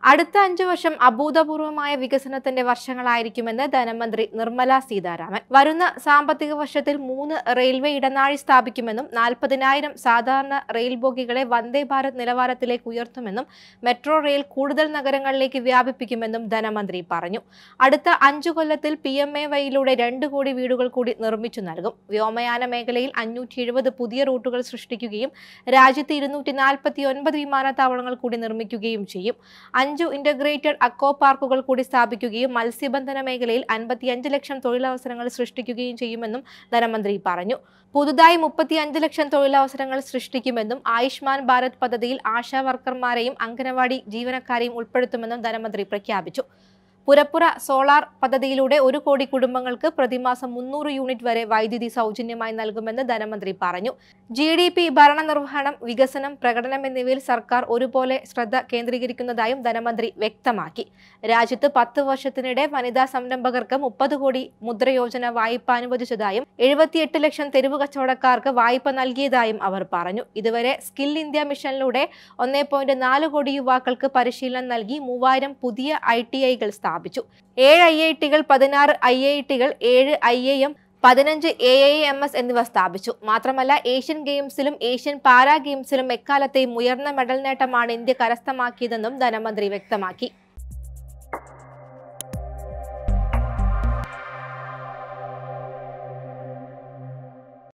അടുത്ത 5 വർഷം അഭൂതപൂർവമായ വികസനത്തിന്റെ വർഷങ്ങളായിരിക്കുമെന്ന് ധനമന്ത്രി നിർമ്മല സീതാരാമൻ. വരുന്ന സാമ്പത്തിക വർഷത്തിൽ 3 റെയിൽവേ ഇടനാഴി സ്ഥാപിക്കുമെന്നും 40,000 സാധാരണ റെയിൽ ബോഗികളെ വന്ദേ ഭാരത് നിലവാരത്തിലേക്ക് ഉയർത്തുമെന്നും മെട്രോ റെയിൽ കൂടുതൽ നഗരങ്ങളിലേക്ക് വ്യാപിപ്പിക്കുമെന്നും ധനമന്ത്രി പറഞ്ഞു. അടുത്ത 5 കൊല്ലത്തിൽ PMAYയിലൂടെ 2 കോടി വീടുകൾ കൂടി നിർമ്മിച്ചു നൽകും. വ്യോമയാന മേഖലയിൽ 570 പുതിയ റൂട്ടുകൾ സൃഷ്ടിക്കുകയും രാജ്യത്ത് 249 വിമാനത്താവളങ്ങൾ കൂടി നിർമ്മിക്കുകയും ചെയ്യും. 5 ഇന്റഗ്രേറ്റഡ് അക്വോ പാർക്കുകൾ കൂടി സ്ഥാപിക്കുകയും മത്സ്യബന്ധന മേഖലയിൽ 55 ലക്ഷം തൊഴിലവസരങ്ങൾ സൃഷ്ടിക്കുകയും ചെയ്യുമെന്നും ധനമന്ത്രി പറഞ്ഞു. പുതുതായി 35 ലക്ഷം തൊഴിലവസരങ്ങൾ സൃഷ്ടിക്കുമെന്നും ആയുഷ്മാൻ ഭാരത് പദ്ധതിയിൽ ആശാ വർക്കർമാരെയും അംഗനവാടി ജീവനക്കാരെയും ഉൾപ്പെടുത്തുമെന്നും ധനമന്ത്രി പ്രഖ്യാപിച്ചു. പുരപ്പുറ സോളാർ പദ്ധതിയിലൂടെ 1 കോടി കുടുംബങ്ങൾക്ക് പ്രതിമാസം 300 യൂണിറ്റ് വരെ വൈദ്യുതി സൗജന്യമായി നൽകുമെന്ന് ധനമന്ത്രി പറഞ്ഞു. GDP, ഭരണനിർവഹണം, വികസനം, പ്രകടനം എന്നിവയിൽ സർക്കാർ ഒരുപോലെ ശ്രദ്ധ കേന്ദ്രീകരിക്കുന്നതായും ധനമന്ത്രി വ്യക്തമാക്കി. രാജ്യത്ത് 10 വർഷത്തിനിടെ വനിതാ സംരംഭകർക്ക് 30 കോടി മുദ്രയോജന വായ്പ അനുവദിച്ചതായും 78 ലക്ഷം തെരുവ് കച്ചവടക്കാർക്ക് വായ്പ നൽകിയതായും അവർ പറഞ്ഞു. ഇതുവരെ സ്കിൽ ഇന്ത്യ മിഷനിലൂടെ 1.4 കോടി യുവാക്കൾക്ക് പരിശീലനം നൽകി 3000 പുതിയ ITIകൾ സ്ഥാപിച്ചു. 7 IITകൾ, 16 IITകൾ, 7 IIM, 15 AIMS എന്നിവ സ്ഥാപിച്ചു. മാത്രമല്ല, ഏഷ്യൻ ഗെയിംസിലും ഏഷ്യൻ പാരാ ഗെയിംസിലും എക്കാലത്തെയും ഉയർന്ന മെഡൽ നേട്ടമാണ് ഇന്ത്യ കരസ്ഥമാക്കിയതെന്നും ധനമന്ത്രി വ്യക്തമാക്കി.